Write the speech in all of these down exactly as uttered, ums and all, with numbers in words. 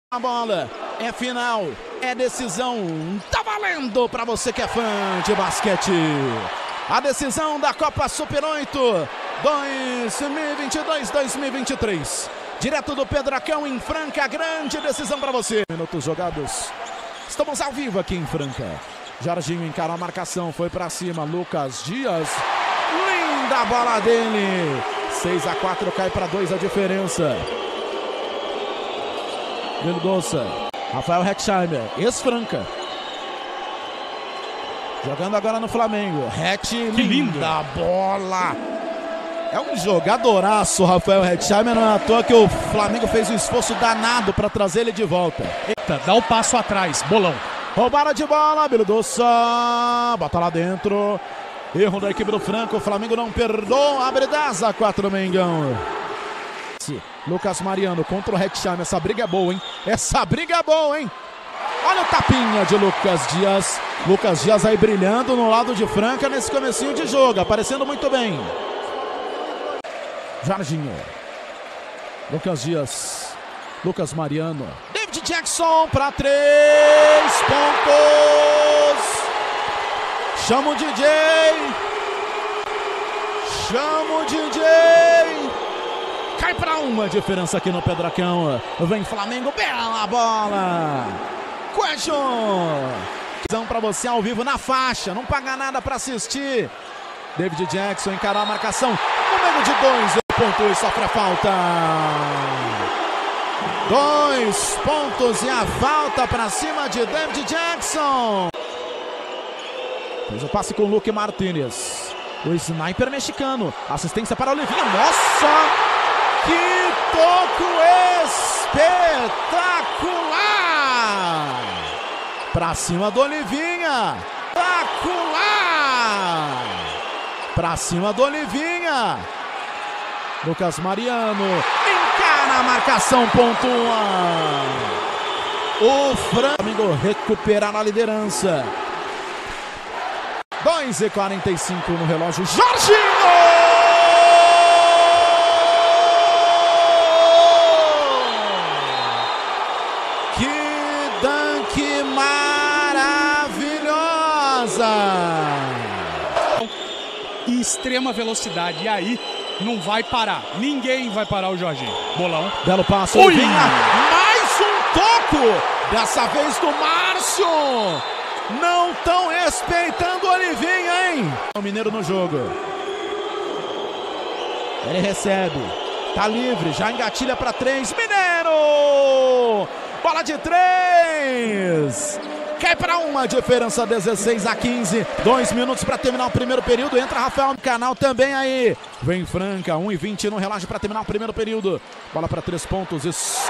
A bola é final, é decisão, tá valendo para você que é fã de basquete. A decisão da Copa Super oito dois mil e vinte e dois dois mil e vinte e três. Direto do Pedrocão em Franca, grande decisão para você. Minutos jogados, estamos ao vivo aqui em Franca. Jorginho encara a marcação, foi para cima, Lucas Dias. Linda bola dele. seis a quatro, cai para dois a diferença. Vildoça, Rafael Hetzheimer, ex-Franca. Jogando agora no Flamengo. Het, linda bola. É um jogadoraço, Rafael Hetzheimer. Não é à toa que o Flamengo fez um esforço danado para trazer ele de volta. Eita, dá o passo atrás, bolão. Roubaram de bola, Vildoça. Bota lá dentro. Erro da equipe do Franca. O Flamengo não perdoa. Abre dez a quatro, Mengão. Lucas Mariano contra o Hetzheimer. Essa briga é boa, hein? Essa briga é boa, hein? Olha o tapinha de Lucas Dias. Lucas Dias aí brilhando no lado de Franca nesse comecinho de jogo. Aparecendo muito bem. Jorginho. Lucas Dias. Lucas Mariano. David Jackson para três pontos. Chama o D J. Chama o D J. Cai para uma diferença aqui no Pedrocão. Vem Flamengo, bela bola. Question. Para você ao vivo na faixa. Não paga nada para assistir. David Jackson encarou a marcação. Número de dois pontos, sofre a falta. Dois pontos e a falta para cima de David Jackson. Fez o passe com o Luque Martinez. O sniper mexicano. Assistência para o Olivinha. Nossa! Que toco espetacular! Pra cima do Olivinha! Espetacular! Pra cima do Olivinha! Lucas Mariano encara a marcação, pontua! O Flamengo recuperar a liderança. dois e quarenta e cinco no relógio. Jorginho! Dunk maravilhosa! E extrema velocidade. E aí não vai parar. Ninguém vai parar o Jorginho. Bolão. Belo passo. Ui! Mais um toco! Dessa vez do Márcio! Não estão respeitando o Olivinha, hein? O Mineiro no jogo. Ele recebe. Tá livre. Já engatilha para três. Mineiro! Bola de três. Cai para uma, diferença dezesseis a quinze. Dois minutos para terminar o primeiro período. Entra Rafael no canal também aí. Vem Franca, um e vinte no relógio para terminar o primeiro período. Bola para três pontos.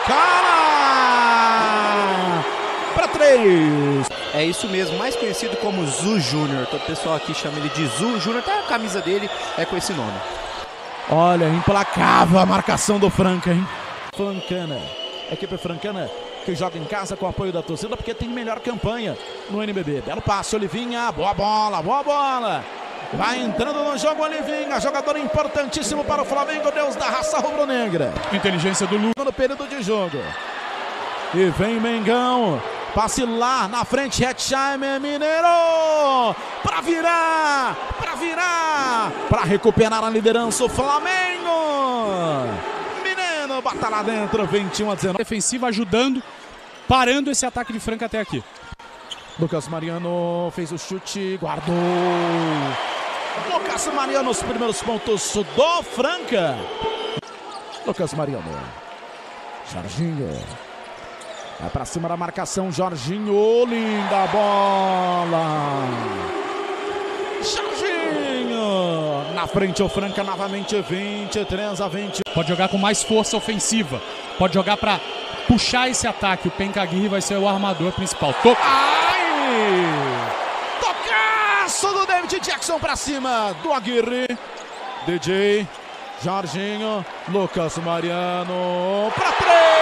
Escala para três. É isso mesmo, mais conhecido como Zu Júnior. Todo o pessoal aqui chama ele de Zu Júnior. Até a camisa dele é com esse nome. Olha, implacável a marcação do Franca, hein? Francana. Equipe francana que joga em casa com o apoio da torcida porque tem melhor campanha no N B B. Belo passe, Olivinha, boa bola, boa bola. Vai entrando no jogo Olivinha, jogador importantíssimo para o Flamengo, Deus da raça rubro-negra. Inteligência do Lu. No período de jogo. E vem Mengão, passe lá na frente, Hetzheimer, Mineiro. Para virar, para virar, para recuperar a liderança o Flamengo. Bata lá dentro, vinte e um a dezenove. Defensiva ajudando, parando esse ataque de Franca até aqui. Lucas Mariano fez o chute, guardou. Lucas Mariano, os primeiros pontos do Franca. Lucas Mariano. Jorginho. Vai pra cima da marcação, Jorginho. Linda bola. Jorginho. Na frente o Franca novamente, vinte e três a vinte. Pode jogar com mais força ofensiva. Pode jogar para puxar esse ataque. O Penca Aguirre vai ser o armador principal. Toca. Ai! Tocaço do David Jackson para cima do Aguirre. D J, Jorginho, Lucas Mariano para três.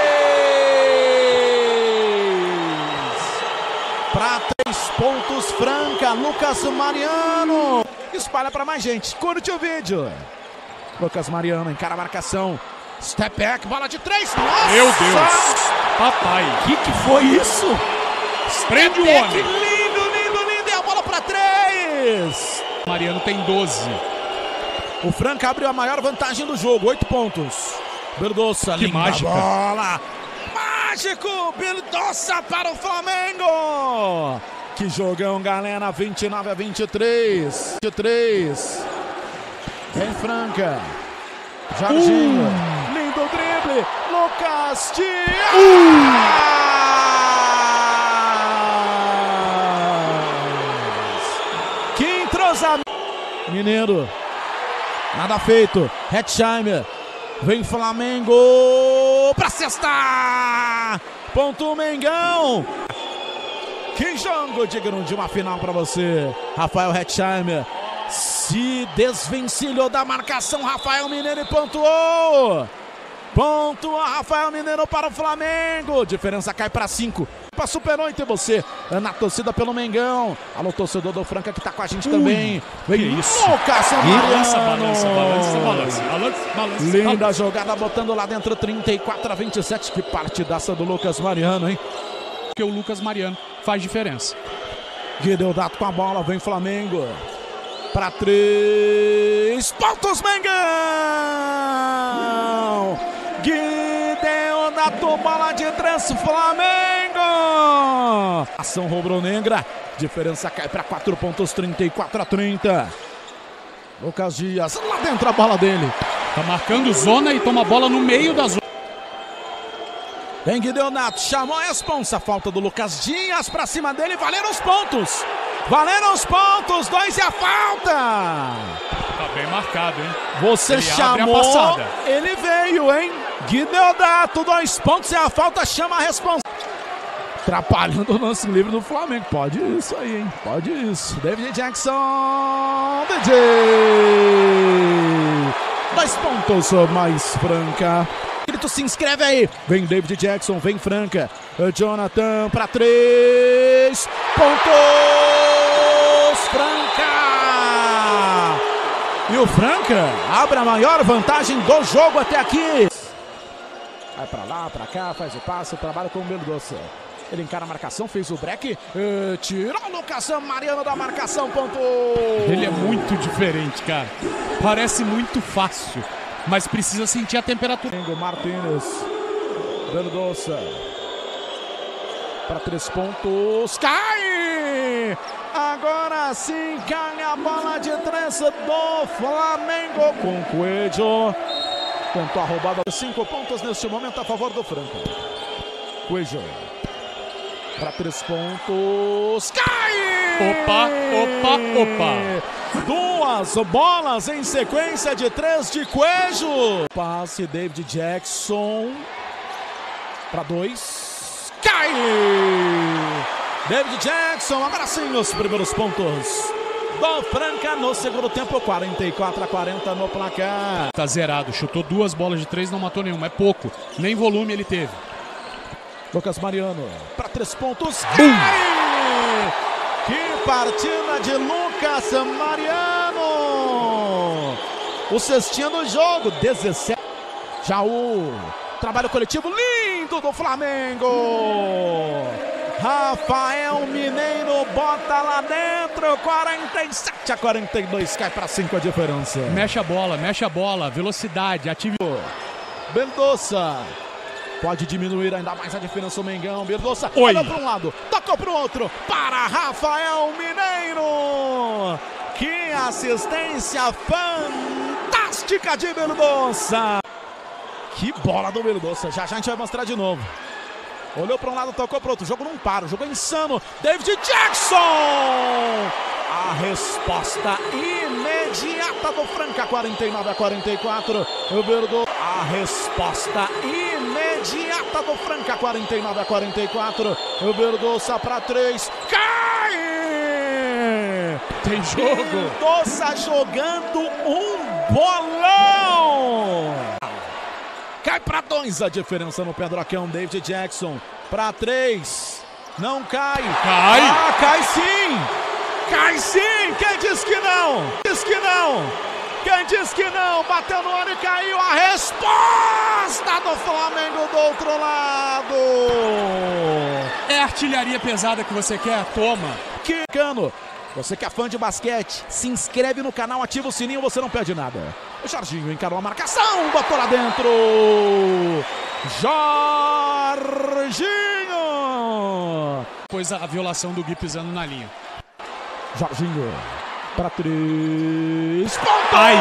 Para três pontos, Franca, Lucas Mariano. Espalha para mais gente. Curte o vídeo. Lucas Mariano encara a marcação. Step back, bola de três. Nossa! Meu Deus! Papai. O que, que foi isso? Prende o Step back, homem. lindo, lindo, lindo. E a bola para três. Mariano tem doze. O Franca abriu a maior vantagem do jogo, oito pontos. Berdossa, Que linda mágica. bola. Mágico, Berdossa para o Flamengo. Que jogão, galera, vinte e nove a vinte e três. vinte e três. Vem Franca. Jorginho. Uh. Lindo drible. Lucas Dias. Uh. Que entrosamento. Mineiro. Nada feito. Hetzheimer. Vem Flamengo pra cesta. Ponto Mengão. Que jogo digno de uma final para você. Rafael Hetzheimer se desvencilhou da marcação. Rafael Mineiro pontuou. Pontua Rafael Mineiro para o Flamengo. Diferença cai para cinco. Para Super oito e você na torcida pelo Mengão. Alô, torcedor do Franca que tá com a gente Ui, também. Vem isso. Lucas Mariano. Balança, balança, balança, balança, balança, balança. Linda balança. jogada botando lá dentro trinta e quatro a vinte e sete. Que partidaça do Lucas Mariano, hein? Porque o Lucas Mariano faz diferença. Guideodato com a bola, vem Flamengo. Para três pontos, Mengão! Guideodato, bola de três, Flamengo! Ação rubro-negra, diferença cai para quatro pontos, trinta e quatro a trinta. Lucas Dias, lá dentro a bola dele. Tá marcando zona e toma a bola no meio da zona. Vem Guideodato, chamou a responsa, falta do Lucas Dias para cima dele, valeram os pontos. Valeram os pontos, dois e a falta. Tá bem marcado, hein? Você ele chamou, abre a passada. Ele veio, hein? Guideodato, dois pontos e a falta, chama a responsa. Atrapalhando o lance livre do Flamengo. Pode isso aí, hein? Pode isso. David Jackson, D J. Dois pontos mais Franca. Tu se inscreve aí. Vem David Jackson, vem Franca. Jonathan para três pontos. Franca. E o Franca abre a maior vantagem do jogo até aqui. Vai para lá, para cá, faz o passe, trabalha com o Berdossa. Ele encara a marcação, fez o break, uh, tirou o Lucas Mariano da marcação, pontou. Ele é muito diferente, cara. Parece muito fácil, mas precisa sentir a temperatura. Martínez, Berdossa, para três pontos, cai! Agora sim cai a bola de três do Flamengo com Coelho. Tentou a roubada de cinco pontos neste momento a favor do Franca. Coelho, para três pontos, cai! Opa, opa, opa! Duas bolas em sequência de três de Coelho. Passe David Jackson para dois. Cai! David Jackson, agora sim os primeiros pontos do Franca no segundo tempo. quarenta e quatro a quarenta no placar. Tá zerado, chutou duas bolas de três, não matou nenhuma. É pouco, nem volume ele teve. Lucas Mariano para três pontos. Cai! Que partida de Lucas Mariano! O cestinho do jogo, dezessete. Jaú, trabalho coletivo lindo do Flamengo. Rafael Mineiro bota lá dentro, quarenta e sete a quarenta e dois, cai para cinco a diferença. Mexe a bola, mexe a bola, velocidade, ative. Berdossa. Pode diminuir ainda mais a diferença o Mengão. Berdossa olhou para um lado, tocou para o outro. Para Rafael Mineiro. Que assistência fantástica de Berdossa. Que bola do Berdossa. Já já a gente vai mostrar de novo. Olhou para um lado, tocou para o outro. O jogo não para, o jogo é insano. David Jackson. A resposta imediata do Franca, quarenta e nove a quarenta e quatro. O Berdossa. A resposta imediata do Franca, quarenta e nove a quarenta e quatro. O Berdossa para três. Cai! Tem jogo. Berdossa jogando um bolão. Cai para dois a diferença no Pedrocão. David Jackson para três. Não cai. Cai. Ah, cai sim. Cai sim. Quem diz que não? Diz que não. Quem diz que não? Bateu no ar e caiu. A resposta do Flamengo do outro lado. É artilharia pesada que você quer? Toma. Que cano. Você que é fã de basquete, se inscreve no canal, ativa o sininho, você não perde nada. O Jorginho encarou a marcação, botou lá dentro. Jorginho. Depois a violação do Gui pisando na linha. Jorginho para três pontos. Ai.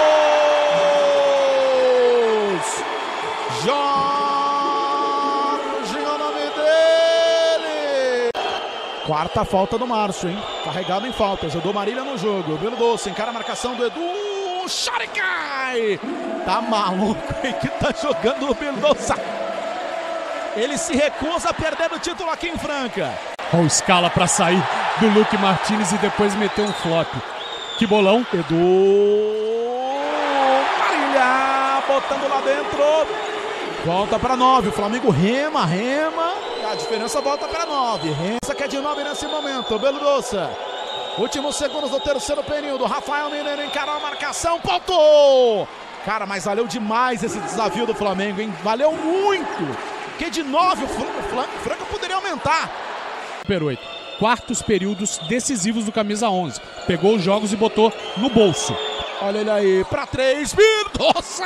Jorginho é o nome dele. Quarta falta do Márcio, hein? Carregado em faltas. Edu Marília no jogo. Belo Doce encara a marcação do Edu. Xaricai. Tá maluco, hein? Que tá jogando o Belo Doce. Ele se recusa a perder o título aqui em Franca. Olha o Scala pra sair do Luque Martinez e depois meter um flop. Que bolão. Edu Marília botando lá dentro. Volta para nove. O Flamengo rema, rema. E a diferença volta para nove. Rema que é de nove nesse momento. Belo Doce. Últimos segundos do terceiro período. Rafael Mineiro encarou a marcação. Pontou. Cara, mas valeu demais esse desafio do Flamengo, hein? Valeu muito. Porque de nove o Franca poderia aumentar. Super oito. Quartos períodos decisivos do camisa onze. Pegou os jogos e botou no bolso. Olha ele aí, para três. Mendonça!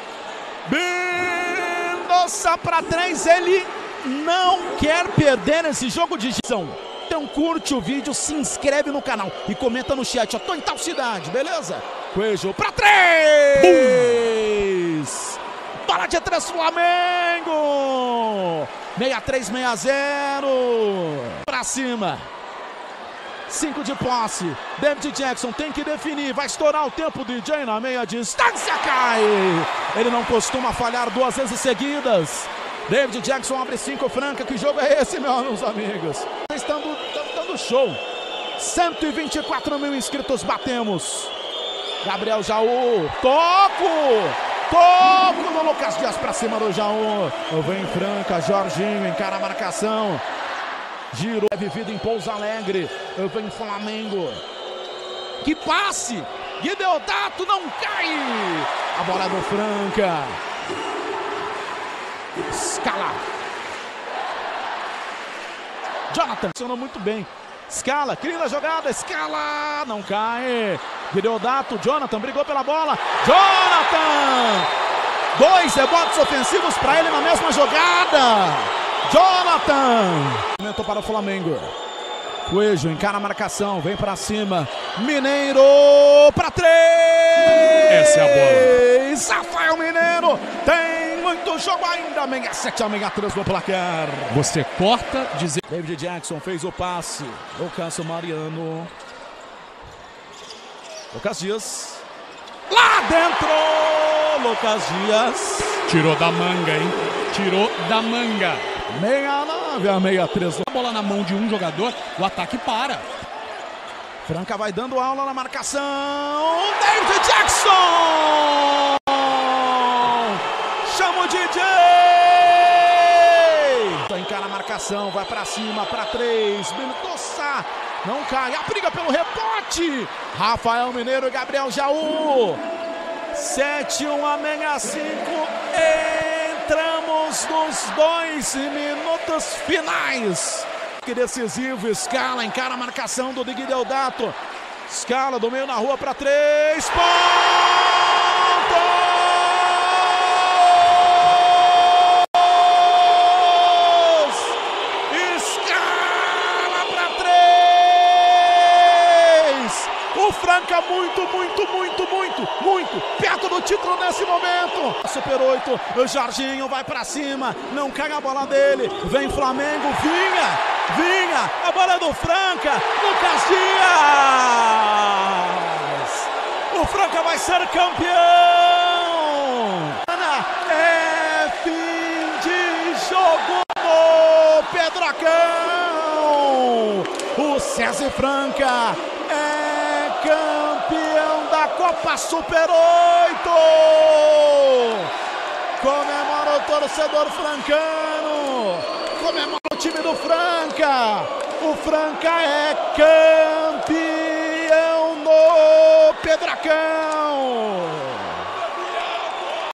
Mendonça para três. Ele não quer perder esse jogo de gestão. Então curte o vídeo, se inscreve no canal e comenta no chat. Eu tô em tal cidade, beleza? Coelho para três. Bola de três, Flamengo. sessenta e três, sessenta a zero. Pra cima. cinco de posse. David Jackson tem que definir. Vai estourar o tempo. D J na meia distância. Cai. Ele não costuma falhar duas vezes seguidas. David Jackson abre cinco. Franca. Que jogo é esse, meus amigos? Estão dando show. cento e vinte e quatro mil inscritos. Batemos. Gabriel Jaú. Toco. Toco no Lucas Dias pra cima do Jaú. Vem Franca, Jorginho encara a marcação. Girou, é vivido em Pouso Alegre. Vem Flamengo. Que passe! Guideodato não cai! A bola é do Franca. Scala. Jonathan funcionou muito bem. Scala, cria a jogada, Scala, não cai. Guideodato, Jonathan brigou pela bola. Jonathan! Dois rebotes ofensivos para ele na mesma jogada. Jonathan! Momento para o Flamengo. Coelho encara a marcação, vem para cima. Mineiro para três. Essa é a bola. Rafael Mineiro tem muito jogo ainda. sessenta e sete a sessenta e três no placar. Você corta, dizer. David Jackson fez o passe. Lucas Mariano. Lucas Dias. Lá dentro! Lucas Dias. Tirou da manga, hein? Tirou da manga. sessenta e nove a sessenta e três. A bola na mão de um jogador, o ataque para. Franca vai dando aula na marcação. David Jackson! Chama o D J! Encara a marcação, vai pra cima, pra três. Mendonça não cai, a briga pelo rebote. Rafael Mineiro e Gabriel Jaú. sete a um a sessenta e cinco. Entramos nos dois minutos finais. Que decisivo, Scala encara a marcação do Guideodato. Scala do meio na rua para três pontos. Scala para três. O Franca muito, muito, muito, muito, muito perto do título nesse momento. Super oito, o Jorginho vai para cima, não cai a bola dele. Vem Flamengo, vinha. Vinha, a bola do Franca, Lucas Dias. O Franca vai ser campeão. É fim de jogo no Pedrocão. O César Franca é campeão da Copa Super oito. Comemora o torcedor francano. Comemora o time do Franca. O Franca é campeão no Pedracão!